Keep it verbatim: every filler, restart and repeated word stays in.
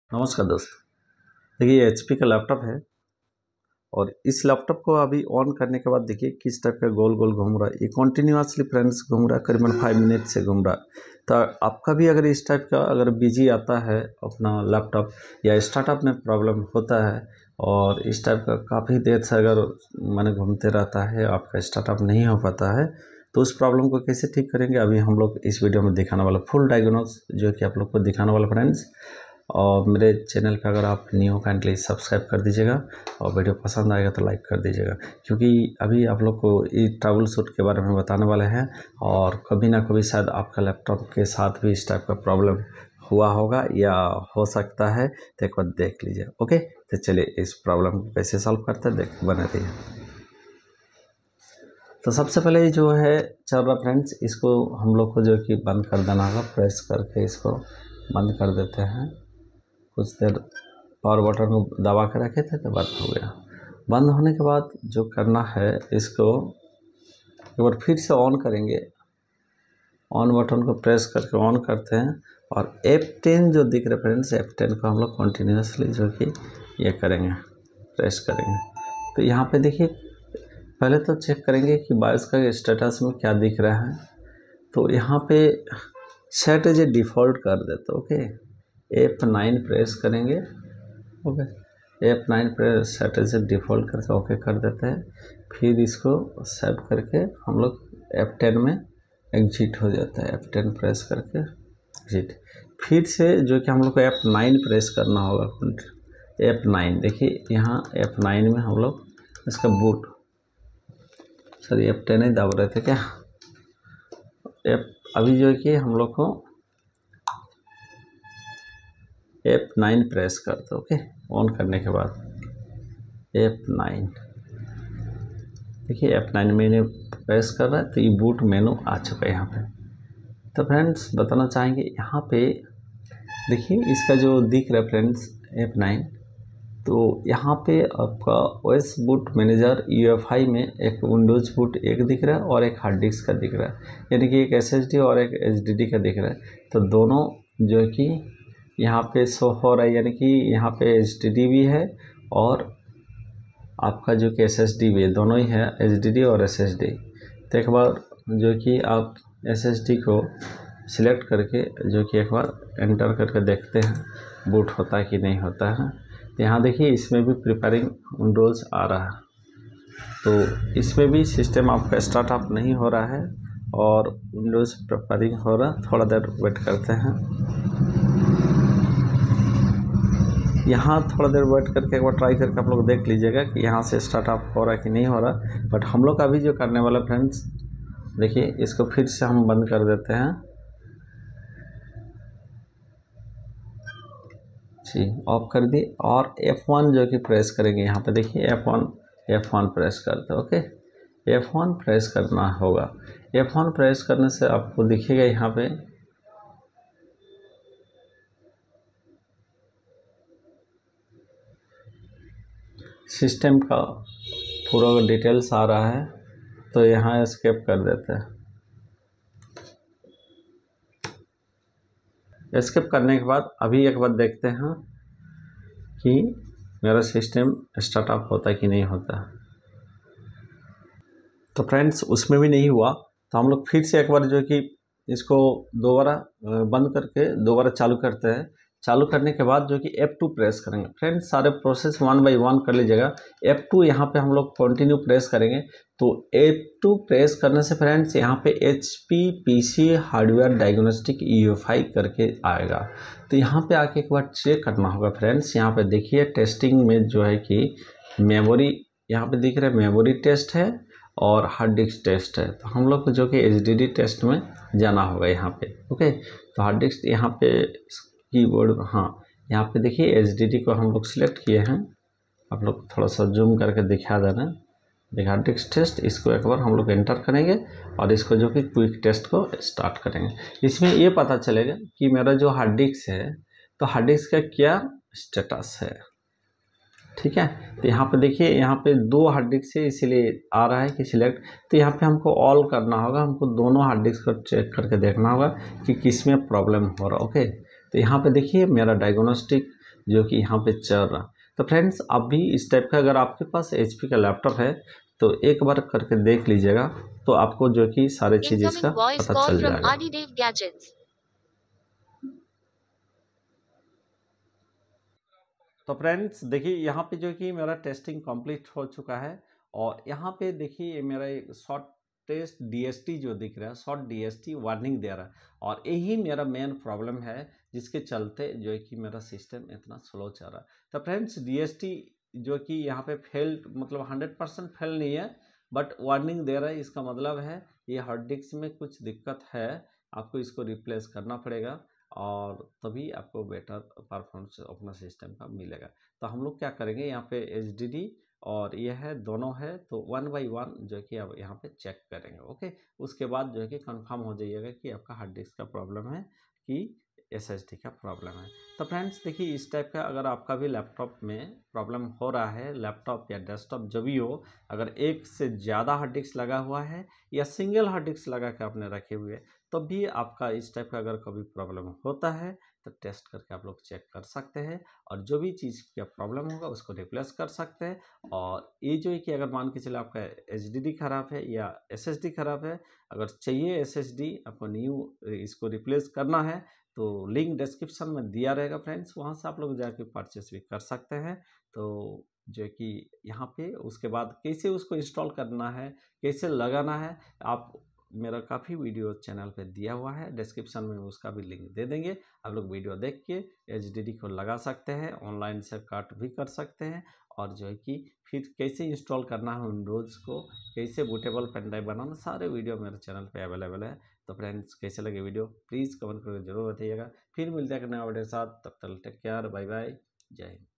नमस्कार दोस्तों, देखिए एच पी का लैपटॉप है और इस लैपटॉप को अभी ऑन करने के बाद देखिए किस टाइप का गोल गोल घूम रहा है। ये कॉन्टीन्यूसली फ्रेंड्स घूम रहा है, करीबन फाइव मिनट से घूम रहा है। तो आपका भी अगर इस टाइप का अगर बिजी आता है अपना लैपटॉप या स्टार्टअप में प्रॉब्लम होता है और इस टाइप का काफ़ी देर से अगर मैंने घूमते रहता है, आपका स्टार्टअप नहीं हो पाता है, तो उस प्रॉब्लम को कैसे ठीक करेंगे अभी हम लोग इस वीडियो में दिखाने वाला फुल डायग्नोस जो कि आप लोग को दिखाने वाला फ्रेंड्स। और मेरे चैनल पे अगर आप न्यू काइंडली सब्सक्राइब कर दीजिएगा और वीडियो पसंद आएगा तो लाइक कर दीजिएगा, क्योंकि अभी आप लोग को ये ट्रबल शूट के बारे में बताने वाले हैं और कभी ना कभी शायद आपका लैपटॉप के साथ भी इस टाइप का प्रॉब्लम हुआ होगा या हो सकता है, तो एक बार देख लीजिए। ओके, तो चलिए इस प्रॉब्लम को कैसे सॉल्व करते हैं देख बने रहिए। तो सबसे पहले जो है चल रहा फ्रेंड्स, इसको हम लोग को जो कि बंद कर देना होगा। प्रेस करके इसको बंद कर देते हैं। कुछ देर पावर बटन को दबा के रखे थे तो बंद हो गया। बंद होने के बाद जो करना है, इसको एक बार फिर से ऑन करेंगे। ऑन बटन को प्रेस करके ऑन करते हैं और एफ टेन जो दिख रहा है फ्रेंड्स, एफ टेन को हम लोग कंटिन्यूसली जो कि ये करेंगे, प्रेस करेंगे। तो यहाँ पे देखिए पहले तो चेक करेंगे कि बायोस का स्टेटस में क्या दिख रहा है। तो यहाँ पे सेट एज ए डिफ़ॉल्ट कर देते। ओके, एफ नाइन प्रेस करेंगे। Okay, F nine press set as a default करके ओके कर देते हैं। फिर इसको सेव करके हम लोग एफ टेन में एग्जिट हो जाता है। एफ टेन प्रेस करके एग्जिट। फिर से जो कि हम लोग को एफ नाइन प्रेस करना होगा। एफ नाइन देखिए यहाँ एफ नाइन में हम लोग इसका बूट, सॉरी एफ टेन ही दबा रहे थे क्या। एफ अभी जो है कि हम लोग को एफ नाइन प्रेस करते। ओके, ऑन करने के बाद एफ नाइन देखिए एफ नाइन मैंने प्रेस कर रहा है तो ये बूट मेनू आ चुका है यहाँ पे। तो फ्रेंड्स बताना चाहेंगे यहाँ पे देखिए इसका जो दिख रहा है फ्रेंड्स एफ नाइन, तो यहाँ पे आपका ओएस बूट मैनेजर यूएफआई में एक विंडोज़ बूट एक दिख रहा है और एक हार्ड डिस्क का दिख रहा है, यानी कि एक एसएसडी और एक एचडीडी का दिख रहा है। तो दोनों जो कि यहाँ पे शो हो रहा है, यानी कि यहाँ पे एचडीडी भी है और आपका जो कि एसएसडी भी है, दोनों ही है, एचडीडी और एसएसडी। तो एक बार जो कि आप एसएसडी को सिलेक्ट करके जो कि एक बार एंटर करके देखते हैं बूट होता है कि नहीं होता है। यहाँ देखिए इसमें भी प्रिपेयरिंग विंडोज़ आ रहा है, तो इसमें भी सिस्टम आपका स्टार्टअप नहीं हो रहा है और विंडोज़ प्रिपेयरिंग हो रहा है। थोड़ा देर वेट करते हैं। यहाँ थोड़ा देर वेट करके एक बार ट्राई करके आप लोग देख लीजिएगा कि यहाँ से स्टार्टअप हो रहा है कि नहीं हो रहा। बट हम लोग अभी जो करने वाला फ्रेंड्स देखिए, इसको फिर से हम बंद कर देते हैं जी, ऑफ कर दी और एफ वन जो कि प्रेस करेंगे। यहाँ पे देखिए F one F one press करते हैं। ओके, एफ वन प्रेस करना होगा। एफ वन प्रेस करने से आपको दिखेगा यहाँ पे सिस्टम का पूरा डिटेल्स आ रहा है, तो यहाँ एस्केप कर देते हैं। एस्केप करने के बाद अभी एक बार देखते हैं कि मेरा सिस्टम स्टार्टअप होता है कि नहीं होता। तो फ्रेंड्स उसमें भी नहीं हुआ, तो हम लोग फिर से एक बार जो कि इसको दोबारा बंद करके दोबारा चालू करते हैं। चालू करने के बाद जो कि एफ टू प्रेस करेंगे। फ्रेंड्स सारे प्रोसेस वन बाय वन कर लीजिएगा। एफ टू यहाँ पे हम लोग कंटिन्यू प्रेस करेंगे। तो एफ टू प्रेस करने से फ्रेंड्स यहाँ पे H P PC hardware diagnostic UEFI करके आएगा। तो यहाँ पे आके एक बार चेक करना होगा फ्रेंड्स। यहाँ पे देखिए टेस्टिंग में जो है कि मेमोरी यहाँ पे दिख रहा है, मेमोरी टेस्ट है और हार्ड डिस्क टेस्ट है। तो हम लोग को जो कि एचडीडी टेस्ट में जाना होगा यहाँ पे। ओके, तो हार्ड डिस्क यहाँ पे कीबोर्ड, हाँ यहाँ पे देखिए एचडीडी को हम लोग सिलेक्ट किए हैं। आप लोग थोड़ा सा जूम करके दिखा देना। देखिए हार्ड डिस्क टेस्ट, इसको एक बार हम लोग एंटर करेंगे और इसको जो कि क्विक टेस्ट को स्टार्ट करेंगे। इसमें ये पता चलेगा कि मेरा जो हार्ड डिस्क है तो हार्ड डिस्क का क्या स्टेटस है। ठीक है, तो यहाँ पे देखिए यहाँ पे दो हार्ड डिस्क है, इसीलिए आ रहा है कि सिलेक्ट। तो यहाँ पे हमको ऑल करना होगा, हमको दोनों हार्ड डिस्क को चेक करके देखना होगा कि किस में प्रॉब्लम हो रहा है। ओके, तो यहाँ पे देखिए मेरा डायग्नोस्टिक जो कि यहाँ पे चल रहा। तो फ्रेंड्स आप भी इस टाइप का अगर आपके पास एच पी का लैपटॉप है तो एक बार करके देख लीजिएगा, तो आपको जो कि सारे चीज़ इसका पता चल जाएगा। तो फ्रेंड्स देखिए यहाँ पे जो कि मेरा टेस्टिंग कंप्लीट हो चुका है, और यहाँ पे देखिए मेरा एक शॉर्ट टेस्ट डीएसटी जो दिख रहा है, शॉर्ट डीएसटी वार्निंग दे रहा है, और यही मेरा मेन प्रॉब्लम है जिसके चलते जो है कि मेरा सिस्टम इतना स्लो चल रहा है। तो फ्रेंड्स डीएसटी जो कि यहाँ पे फेल, मतलब हंड्रेड परसेंट फेल नहीं है, बट वार्निंग दे रहा है, इसका मतलब है ये हार्ड डिस्क में कुछ दिक्कत है, आपको इसको रिप्लेस करना पड़ेगा, और तभी आपको बेटर परफॉर्मेंस अपना सिस्टम का मिलेगा। तो हम लोग क्या करेंगे, यहाँ पे एच डी डी और ये है दोनों है, तो वन बाई वन जो है कि आप यहाँ पे चेक करेंगे। ओके, उसके बाद जो है कि कंफर्म हो जाइएगा कि आपका हार्ड डिस्क का प्रॉब्लम है कि एस एस डी का प्रॉब्लम है। तो फ्रेंड्स देखिए इस टाइप का अगर आपका भी लैपटॉप में प्रॉब्लम हो रहा है, लैपटॉप या डेस्कटॉप जो भी हो, अगर एक से ज़्यादा हार्ड डिस्क लगा हुआ है या सिंगल हार्ड डिस्क लगा के आपने रखे हुए, तब भी आपका इस टाइप का अगर कभी प्रॉब्लम होता है तो टेस्ट करके आप लोग चेक कर सकते हैं, और जो भी चीज़ का प्रॉब्लम होगा उसको रिप्लेस कर सकते हैं। और ये जो है कि अगर मान के चले आपका एच डी डी खराब है या एस एस डी खराब है, अगर चाहिए एस एस डी आपको न्यू इसको रिप्लेस करना है, तो लिंक डिस्क्रिप्शन में दिया रहेगा फ्रेंड्स, वहाँ से आप लोग जाके परचेस भी कर सकते हैं। तो जो है कि यहाँ पे उसके बाद कैसे उसको इंस्टॉल करना है, कैसे लगाना है, आप मेरा काफ़ी वीडियो चैनल पे दिया हुआ है, डिस्क्रिप्शन में उसका भी लिंक दे देंगे। आप लोग वीडियो देख के एच डी डी को लगा सकते हैं, ऑनलाइन से काट भी कर सकते हैं, और जो है कि फिर कैसे इंस्टॉल करना है विंडोज़ को, कैसे बूटेबल पेन ड्राइव बनाना, सारे वीडियो मेरे चैनल पे अवेलेबल है। तो फ्रेंड्स कैसे लगे वीडियो प्लीज़ कमेंट करके जरूर बताइएगा। फिर मिलते हैं नया वीडियो के साथ, तब तक टेक केयर, बाय बाय, जय हिंद।